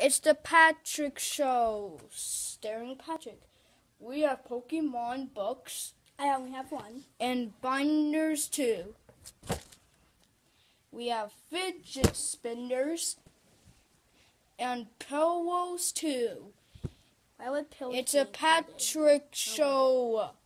It's the Patrick Show. Staring Patrick. We have Pokemon books. I only have one. And binders too. We have fidget spinners. And pillows too. Why would pillows? It's a Patrick Show.